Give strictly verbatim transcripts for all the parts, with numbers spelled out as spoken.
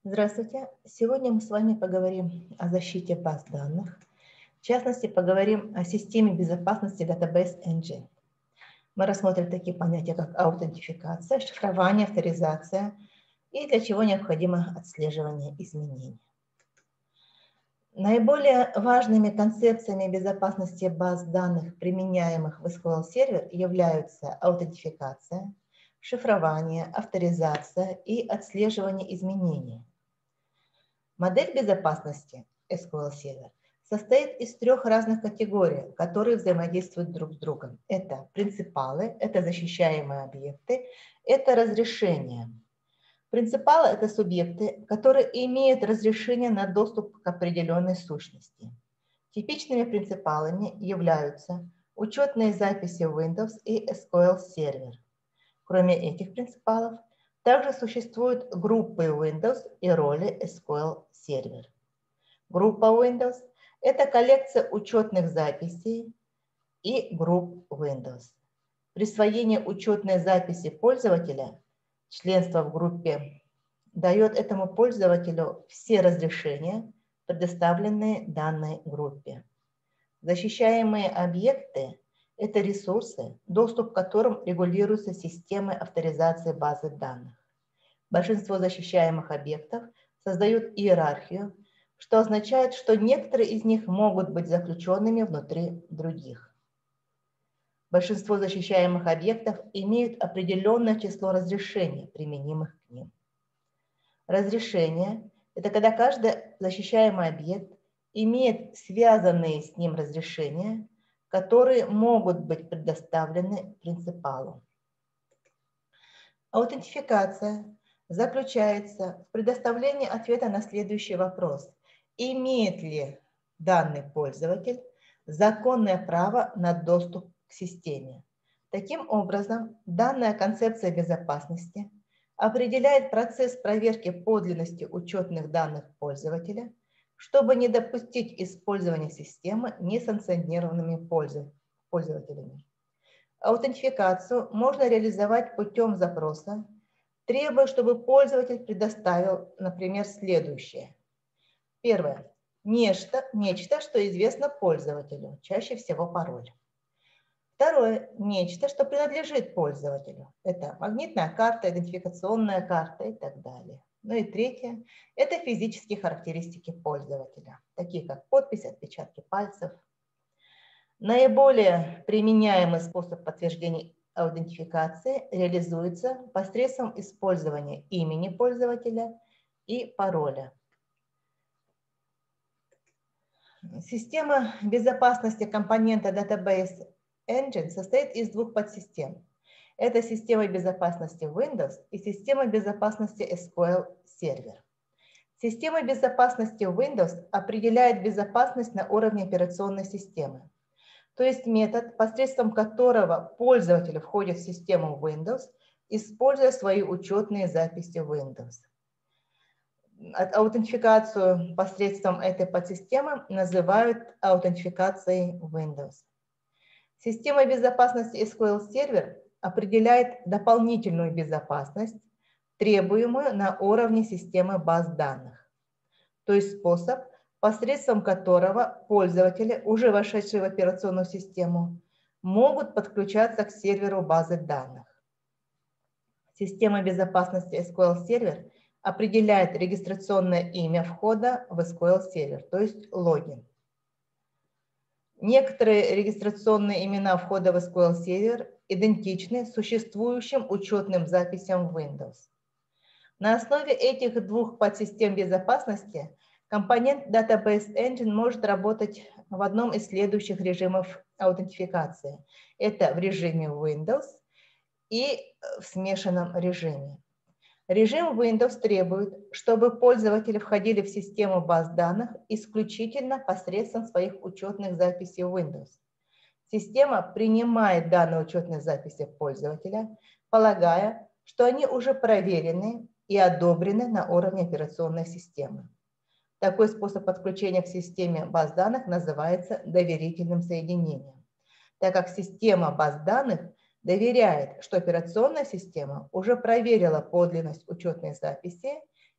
Здравствуйте! Сегодня мы с вами поговорим о защите баз данных. В частности, поговорим о системе безопасности Database Engine. Мы рассмотрим такие понятия, как аутентификация, шифрование, авторизация и для чего необходимо отслеживание изменений. Наиболее важными концепциями безопасности баз данных, применяемых в эс ку эль-сервер, являются аутентификация, шифрование, авторизация и отслеживание изменений. Модель безопасности эс ку эль-сервер состоит из трех разных категорий, которые взаимодействуют друг с другом. Это принципалы, это защищаемые объекты, это разрешения. Принципалы – это субъекты, которые имеют разрешение на доступ к определенной сущности. Типичными принципалами являются учетные записи Windows и эс ку эль-сервер. Кроме этих принципалов, также существуют группы Windows и роли эс ку эль-сервер. Группа Windows – это коллекция учетных записей и групп Windows. Присвоение учетной записи пользователя, членство в группе, дает этому пользователю все разрешения, предоставленные данной группе. Защищаемые объекты – это ресурсы, доступ к которым регулируется системой авторизации базы данных. Большинство защищаемых объектов создают иерархию, что означает, что некоторые из них могут быть заключенными внутри других. Большинство защищаемых объектов имеют определенное число разрешений, применимых к ним. Разрешение – это когда каждый защищаемый объект имеет связанные с ним разрешения, которые могут быть предоставлены принципалу. Аутентификация заключается в предоставлении ответа на следующий вопрос: имеет ли данный пользователь законное право на доступ к системе? Таким образом, данная концепция безопасности определяет процесс проверки подлинности учетных данных пользователя, чтобы не допустить использования системы несанкционированными пользователями. Аутентификацию можно реализовать путем запроса, требуя, чтобы пользователь предоставил, например, следующее. Первое. Нечто, нечто, что известно пользователю, чаще всего пароль. Второе. Нечто, что принадлежит пользователю. Это магнитная карта, идентификационная карта и так далее. Ну и третье. Это физические характеристики пользователя, такие как подпись, отпечатки пальцев. Наиболее применяемый способ подтверждения аутентификации реализуется посредством использования имени пользователя и пароля. Система безопасности компонента Database Engine состоит из двух подсистем. Это система безопасности Windows и система безопасности эс ку эль-сервер. Система безопасности Windows определяет безопасность на уровне операционной системы, то есть метод, посредством которого пользователь входит в систему Windows, используя свои учетные записи Windows. Аутентификацию посредством этой подсистемы называют аутентификацией Windows. Система безопасности эс ку эль-сервер определяет дополнительную безопасность, требуемую на уровне системы баз данных, то есть способ, посредством которого пользователи, уже вошедшие в операционную систему, могут подключаться к серверу базы данных. Система безопасности эс ку эль-сервер определяет регистрационное имя входа в эс ку эль-сервер, то есть логин. Некоторые регистрационные имена входа в эс ку эль-сервер идентичны существующим учетным записям в Windows. На основе этих двух подсистем безопасности компонент Database Engine может работать в одном из следующих режимов аутентификации. Это в режиме Windows и в смешанном режиме. Режим Windows требует, чтобы пользователи входили в систему баз данных исключительно посредством своих учетных записей Windows. Система принимает данные учетные записи пользователя, полагая, что они уже проверены и одобрены на уровне операционной системы. Такой способ подключения к системе баз данных называется доверительным соединением, так как система баз данных доверяет, что операционная система уже проверила подлинность учетной записи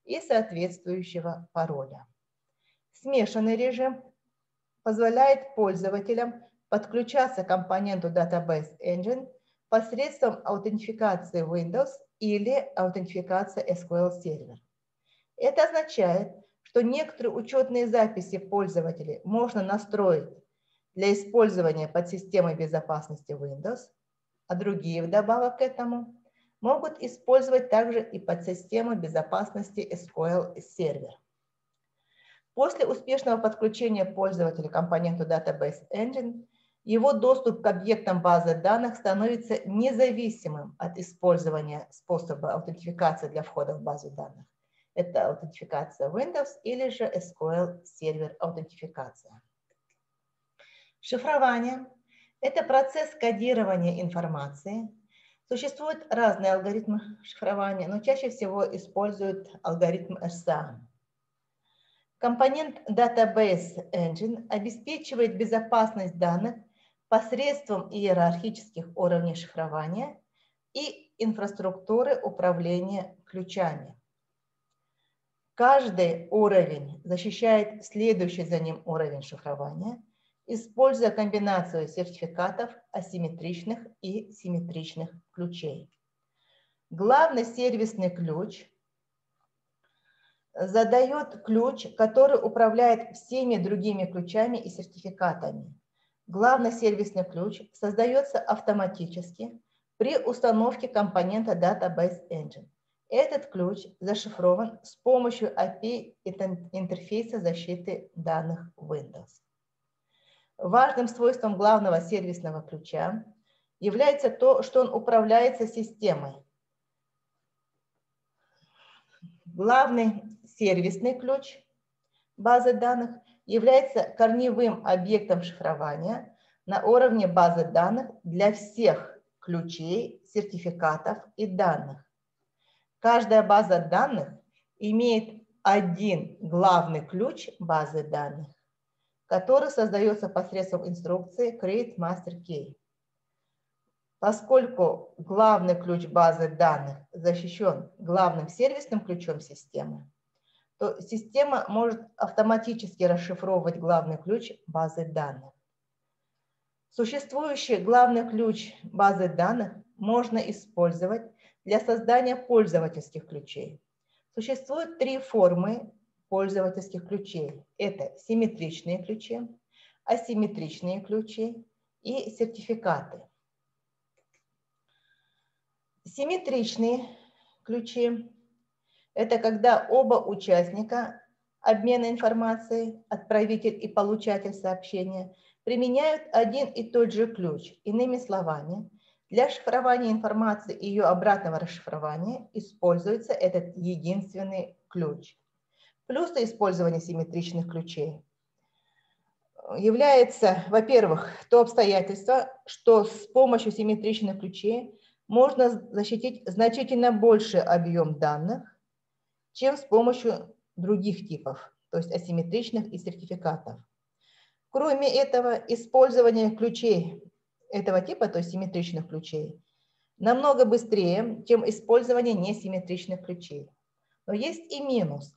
и соответствующего пароля. Смешанный режим позволяет пользователям подключаться к компоненту Database Engine посредством аутентификации Windows или аутентификации эс ку эль Server. Это означает, что некоторые учетные записи пользователей можно настроить для использования под системой безопасности Windows, а другие вдобавок к этому могут использовать также и под систему безопасности эс ку эль Server. После успешного подключения пользователя к компоненту Database Engine, его доступ к объектам базы данных становится независимым от использования способа аутентификации для входа в базу данных. Это аутентификация Windows или же эс ку эль Server аутентификация. Шифрование – это процесс кодирования информации. Существуют разные алгоритмы шифрования, но чаще всего используют алгоритм эс а эм. Компонент Database Engine обеспечивает безопасность данных посредством иерархических уровней шифрования и инфраструктуры управления ключами. Каждый уровень защищает следующий за ним уровень шифрования, используя комбинацию сертификатов асимметричных и симметричных ключей. Главный сервисный ключ задает ключ, который управляет всеми другими ключами и сертификатами. Главный сервисный ключ создается автоматически при установке компонента Database Engine. Этот ключ зашифрован с помощью эй пи ай интерфейса защиты данных Windows. Важным свойством главного сервисного ключа является то, что он управляется системой. Главный сервисный ключ базы данных является корневым объектом шифрования на уровне базы данных для всех ключей, сертификатов и данных. Каждая база данных имеет один главный ключ базы данных, который создается посредством инструкции Create Master Key. Поскольку главный ключ базы данных защищен главным сервисным ключом системы, то система может автоматически расшифровывать главный ключ базы данных. Существующий главный ключ базы данных можно использовать для создания пользовательских ключей. Существует три формы пользовательских ключей. Это симметричные ключи, асимметричные ключи и сертификаты. Симметричные ключи – это когда оба участника обмена информацией, отправитель и получатель сообщения, применяют один и тот же ключ. Иными словами, для шифрования информации и ее обратного расшифрования используется этот единственный ключ. Плюсы использования симметричных ключей является, во-первых, то обстоятельство, что с помощью симметричных ключей можно защитить значительно больше объем данных, чем с помощью других типов, то есть асимметричных и сертификатов. Кроме этого, использование ключей этого типа, то есть симметричных ключей, намного быстрее, чем использование несимметричных ключей. Но есть и минус.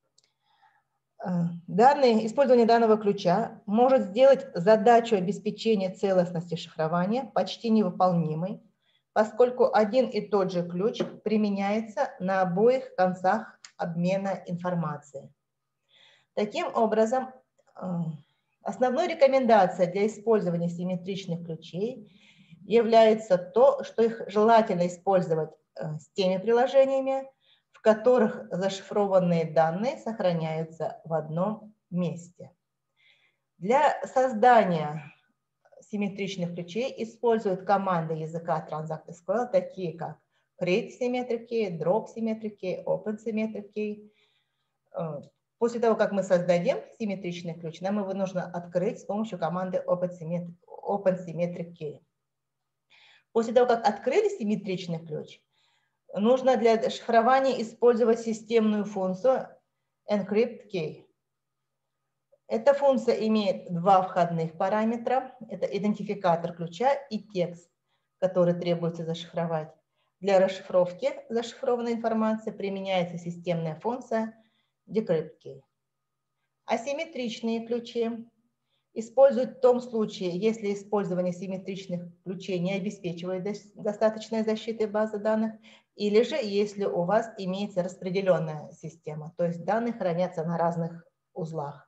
Данные, использование данного ключа может сделать задачу обеспечения целостности шифрования почти невыполнимой, поскольку один и тот же ключ применяется на обоих концах обмена информацией. Таким образом, основной рекомендацией для использования симметричных ключей является то, что их желательно использовать с теми приложениями, в которых зашифрованные данные сохраняются в одном месте. Для создания симметричных ключей используют команды языка Transact эс ку эль, такие как Create Symmetric Key, Drop Symmetric Key, Open Symmetric Key. После того, как мы создадим симметричный ключ, нам его нужно открыть с помощью команды Open Symmetric, Open Symmetric Key. После того, как открыли симметричный ключ, нужно для шифрования использовать системную функцию Encrypt Key. Эта функция имеет два входных параметра. Это идентификатор ключа и текст, который требуется зашифровать. Для расшифровки зашифрованной информации применяется системная функция decrypt key. Асимметричные ключи используют в том случае, если использование симметричных ключей не обеспечивает достаточной защиты базы данных, или же если у вас имеется распределенная система, то есть данные хранятся на разных узлах.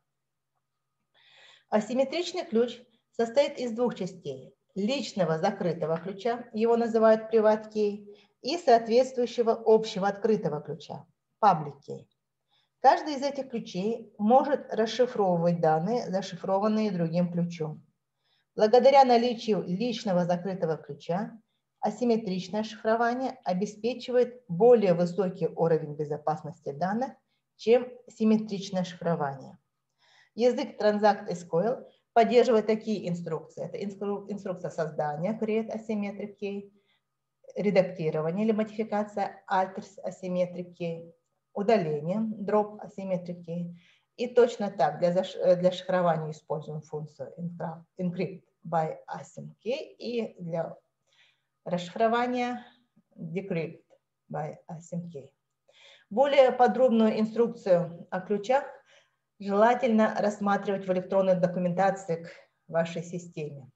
Асимметричный ключ состоит из двух частей: личного закрытого ключа, его называют private key, и соответствующего общего открытого ключа, public key. Каждый из этих ключей может расшифровывать данные, зашифрованные другим ключом. Благодаря наличию личного закрытого ключа асимметричное шифрование обеспечивает более высокий уровень безопасности данных, чем симметричное шифрование. Язык Transact эс ку эль поддерживает такие инструкции. Это инструкция создания create asymmetric key, редактирование или модификация alters asymmetric key, удаление drop asymmetric key. И точно так для, для шифрования используем функцию encrypt by asym key и для расшифрования decrypt by asym key. Более подробную инструкцию о ключах желательно рассматривать в электронной документации к вашей системе.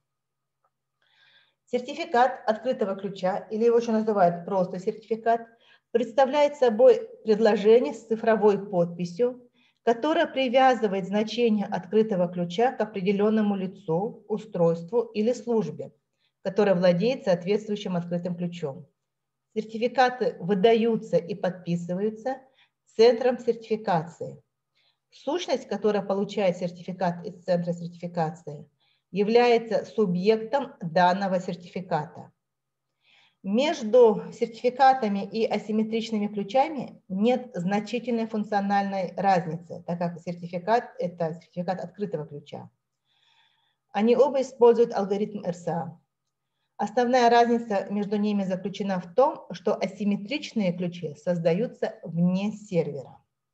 Сертификат открытого ключа, или его еще называют просто сертификат, представляет собой предложение с цифровой подписью, которое привязывает значение открытого ключа к определенному лицу, устройству или службе, которое владеет соответствующим открытым ключом. Сертификаты выдаются и подписываются центром сертификации. Сущность, которая получает сертификат из центра сертификации, является субъектом данного сертификата. Между сертификатами и асимметричными ключами нет значительной функциональной разницы, так как сертификат – это сертификат открытого ключа. Они оба используют алгоритм эр эс а. Основная разница между ними заключена в том, что асимметричные ключи создаются вне сервера.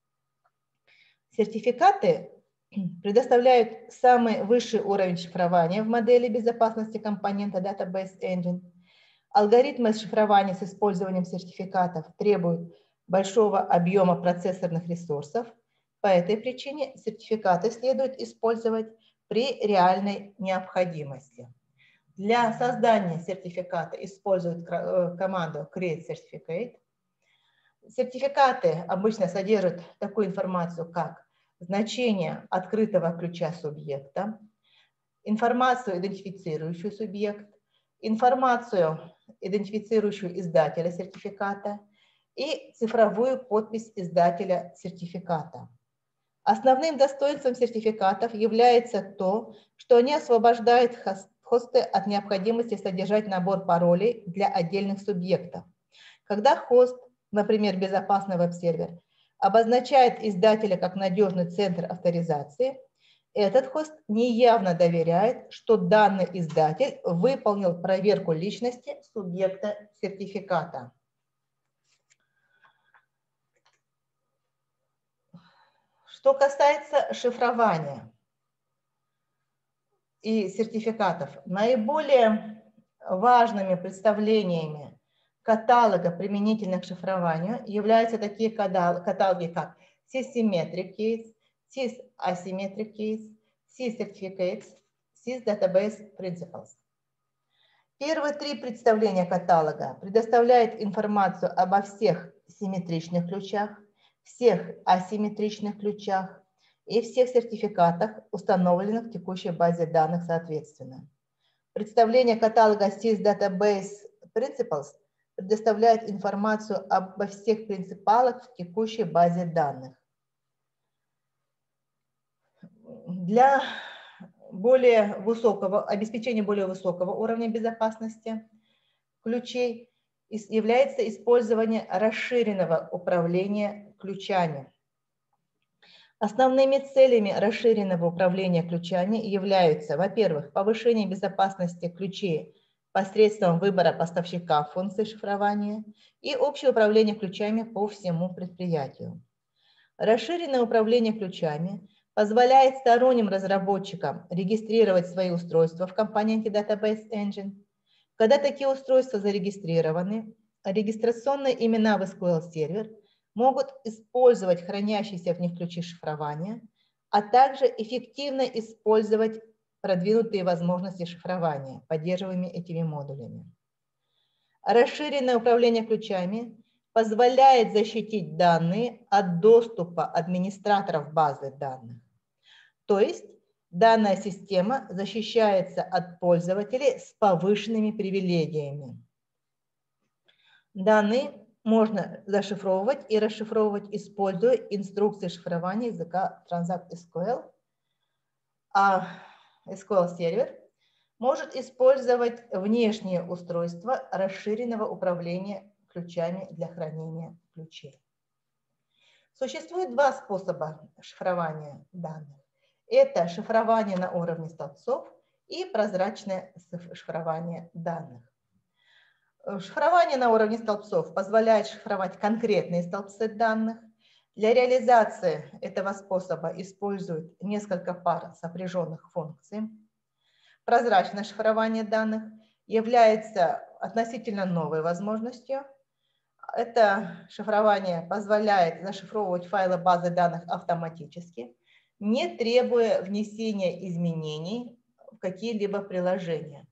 Сертификаты предоставляют самый высший уровень шифрования в модели безопасности компонента Database Engine. Алгоритмы шифрования с использованием сертификатов требуют большого объема процессорных ресурсов. По этой причине сертификаты следует использовать при реальной необходимости. Для создания сертификата используют команду create certificate. Сертификаты обычно содержат такую информацию, как значение открытого ключа субъекта, информацию, идентифицирующую субъект, информацию, идентифицирующую издателя сертификата, и цифровую подпись издателя сертификата. Основным достоинством сертификатов является то, что они освобождают хосты от необходимости содержать набор паролей для отдельных субъектов. Когда хост, например, безопасный веб-сервер, обозначает издателя как надежный центр авторизации, этот хост неявно доверяет, что данный издатель выполнил проверку личности субъекта сертификата. Что касается шифрования и сертификатов, наиболее важными представлениями каталога, применительных к шифрованию, являются такие каталоги, как Sys-Symmetric Keys, Sys-Asymmetric Keys, Sys-Certificates, Sys-Database Principles. Первые три представления каталога предоставляют информацию обо всех симметричных ключах, всех асимметричных ключах и всех сертификатах, установленных в текущей базе данных соответственно. Представление каталога Sys-Database Principles предоставляет информацию обо всех принципалах в текущей базе данных. Для более высокого, обеспечения более высокого уровня безопасности ключей является использование расширенного управления ключами. Основными целями расширенного управления ключами являются, во-первых, повышение безопасности ключей посредством выбора поставщика функции шифрования и общее управление ключами по всему предприятию. Расширенное управление ключами позволяет сторонним разработчикам регистрировать свои устройства в компоненте Database Engine. Когда такие устройства зарегистрированы, регистрационные имена в эс ку эль-сервер могут использовать хранящиеся в них ключи шифрования, а также эффективно использовать продвинутые возможности шифрования, поддерживаемые этими модулями. Расширенное управление ключами позволяет защитить данные от доступа администраторов базы данных. То есть данная система защищается от пользователей с повышенными привилегиями. Данные можно зашифровывать и расшифровывать, используя инструкции шифрования языка Transact эс ку эль, а эс ку эль-сервер может использовать внешние устройства расширенного управления ключами для хранения ключей. Существует два способа шифрования данных. Это шифрование на уровне столбцов и прозрачное шифрование данных. Шифрование на уровне столбцов позволяет шифровать конкретные столбцы данных. Для реализации этого способа используют несколько пар сопряженных функций. Прозрачное шифрование данных является относительно новой возможностью. Это шифрование позволяет зашифровывать файлы базы данных автоматически, не требуя внесения изменений в какие-либо приложения.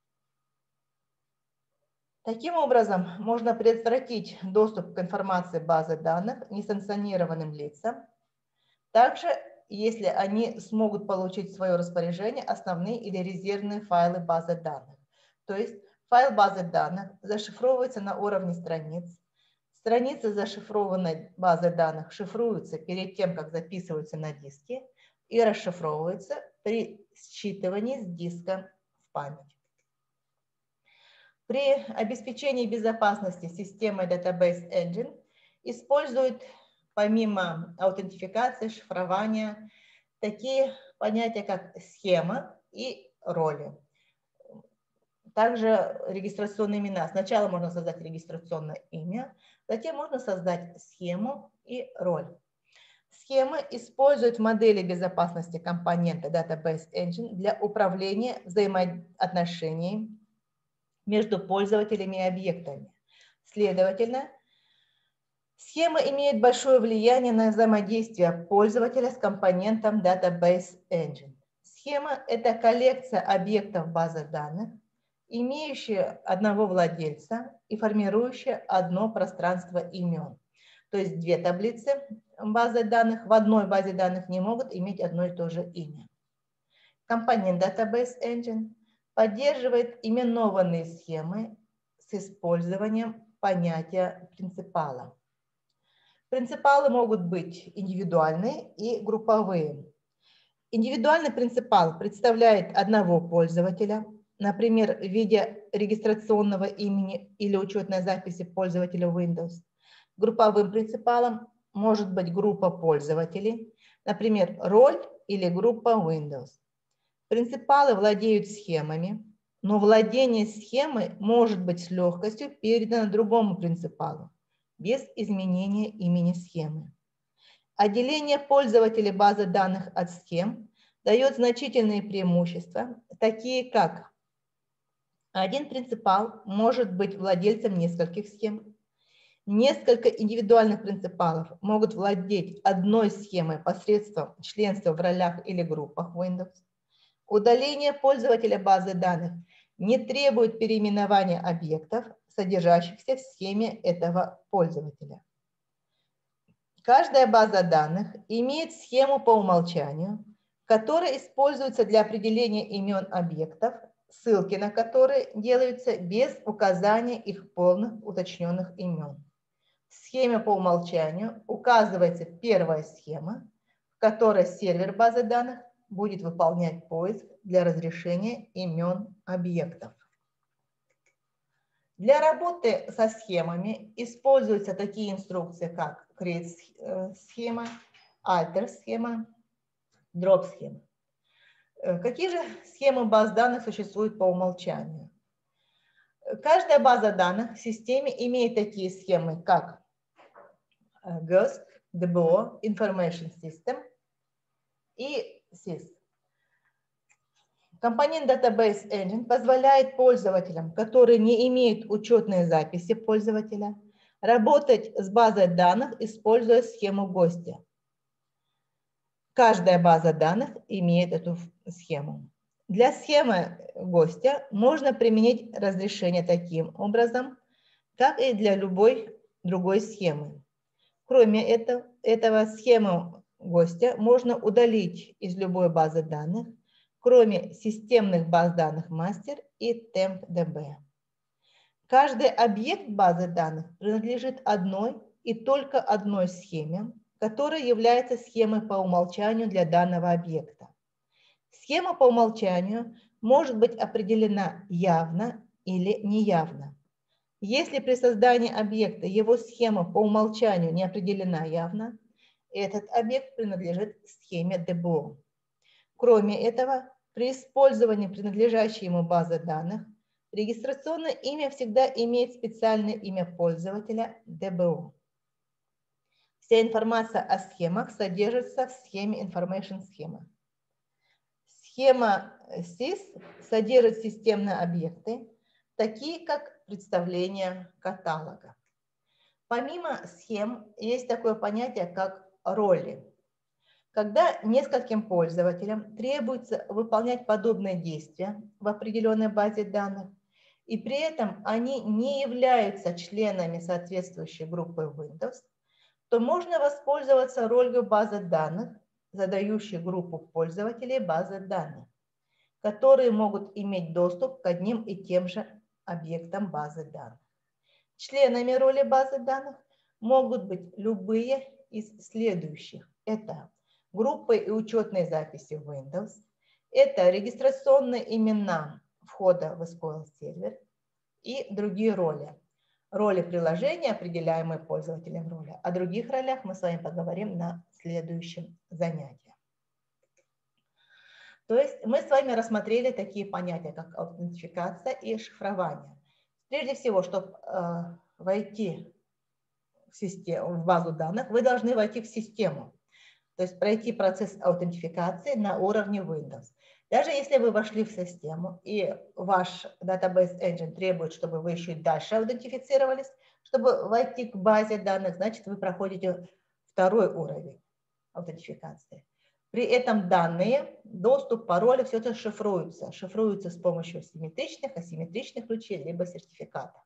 Таким образом, можно предотвратить доступ к информации базы данных несанкционированным лицам, также если они смогут получить в свое распоряжение основные или резервные файлы базы данных. То есть файл базы данных зашифровывается на уровне страниц. Страницы зашифрованной базы данных шифруются перед тем, как записываются на диске, и расшифровываются при считывании с диска в память. При обеспечении безопасности системы Database Engine используют помимо аутентификации, шифрования, такие понятия, как схема и роли. Также регистрационные имена. Сначала можно создать регистрационное имя, затем можно создать схему и роль. Схемы используют модели безопасности компонента Database Engine для управления взаимоотношениями между пользователями и объектами. Следовательно, схема имеет большое влияние на взаимодействие пользователя с компонентом Database Engine. Схема – это коллекция объектов базы данных, имеющая одного владельца и формирующая одно пространство имен. То есть две таблицы базы данных в одной базе данных не могут иметь одно и то же имя. Компонент Database Engine поддерживает именованные схемы с использованием понятия принципала. Принципалы могут быть индивидуальные и групповые. Индивидуальный принципал представляет одного пользователя, например, в виде регистрационного имени или учетной записи пользователя Windows. Групповым принципалом может быть группа пользователей, например, роль или группа Windows. Принципалы владеют схемами, но владение схемой может быть с легкостью передано другому принципалу, без изменения имени схемы. Отделение пользователей базы данных от схем дает значительные преимущества, такие как один принципал может быть владельцем нескольких схем, несколько индивидуальных принципалов могут владеть одной схемой посредством членства в ролях или группах Windows. Удаление пользователя базы данных не требует переименования объектов, содержащихся в схеме этого пользователя. Каждая база данных имеет схему по умолчанию, которая используется для определения имен объектов, ссылки на которые делаются без указания их полных уточненных имен. В схеме по умолчанию указывается первая схема, в которой сервер базы данных будет выполнять поиск для разрешения имен объектов. Для работы со схемами используются такие инструкции, как create схема, alter схема, drop схема. Какие же схемы баз данных существуют по умолчанию? Каждая база данных в системе имеет такие схемы, как гост, ди би о, Information System и сис. Компонент Database Engine позволяет пользователям, которые не имеют учетной записи пользователя, работать с базой данных, используя схему гостя. Каждая база данных имеет эту схему. Для схемы гостя можно применить разрешение таким образом, как и для любой другой схемы. Кроме этого, этого схему гостя можно удалить из любой базы данных, кроме системных баз данных мастер и TempDB. Каждый объект базы данных принадлежит одной и только одной схеме, которая является схемой по умолчанию для данного объекта. Схема по умолчанию может быть определена явно или неявно. Если при создании объекта его схема по умолчанию не определена явно, этот объект принадлежит схеме ди би о. Кроме этого, при использовании принадлежащей ему базы данных, регистрационное имя всегда имеет специальное имя пользователя ди би о. Вся информация о схемах содержится в схеме Information Schema. Схема сис содержит системные объекты, такие как представление каталога. Помимо схем есть такое понятие, как роли. Когда нескольким пользователям требуется выполнять подобные действия в определенной базе данных, и при этом они не являются членами соответствующей группы Windows, то можно воспользоваться ролью базы данных, задающей группу пользователей базы данных, которые могут иметь доступ к одним и тем же объектам базы данных. Членами роли базы данных могут быть любые из следующих. Это группы и учетные записи в Windows, это регистрационные имена входа в эс ку эль-сервер и другие роли. Роли приложения, определяемые пользователем роли. О других ролях мы с вами поговорим на следующем занятии. То есть мы с вами рассмотрели такие понятия, как аутентификация и шифрование. Прежде всего, чтобы э, войти в, систему, в базу данных, вы должны войти в систему. То есть пройти процесс аутентификации на уровне Windows. Даже если вы вошли в систему и ваш Database Engine требует, чтобы вы еще и дальше аутентифицировались, чтобы войти к базе данных, значит, вы проходите второй уровень аутентификации. При этом данные, доступ, пароли, все это шифруется. Шифруется с помощью симметричных, асимметричных ключей, либо сертификатов.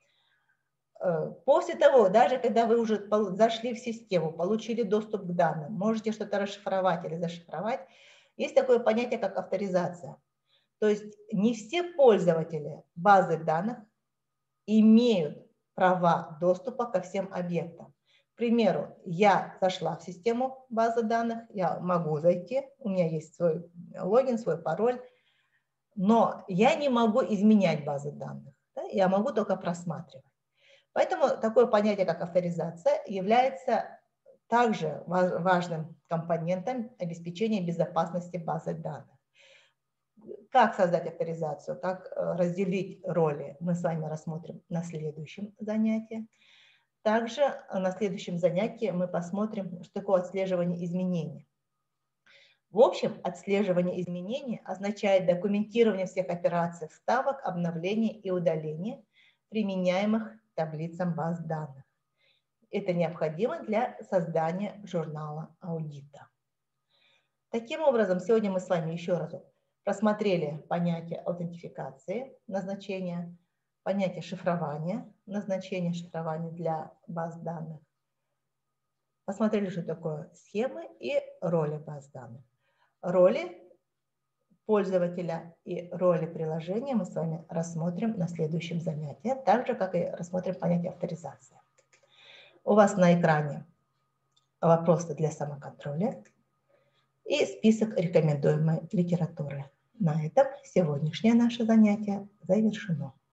После того, даже когда вы уже зашли в систему, получили доступ к данным, можете что-то расшифровать или зашифровать, есть такое понятие, как авторизация. То есть не все пользователи базы данных имеют права доступа ко всем объектам. К примеру, я зашла в систему базы данных, я могу зайти, у меня есть свой логин, свой пароль, но я не могу изменять базы данных, да? Я могу только просматривать. Поэтому такое понятие, как авторизация, является также важным компонентом обеспечения безопасности базы данных. Как создать авторизацию, как разделить роли, мы с вами рассмотрим на следующем занятии. Также на следующем занятии мы посмотрим, что такое отслеживание изменений. В общем, отслеживание изменений означает документирование всех операций вставок, обновления и удаления, применяемых таблицам баз данных. Это необходимо для создания журнала аудита. Таким образом, сегодня мы с вами еще раз рассмотрели понятие аутентификации, назначение, понятие шифрования, назначение шифрования для баз данных. Посмотрели, что такое схемы и роли баз данных. Роли пользователя и роли приложения мы с вами рассмотрим на следующем занятии, так же, как и рассмотрим понятие авторизации. У вас на экране вопросы для самоконтроля и список рекомендуемой литературы. На этом сегодняшнее наше занятие завершено.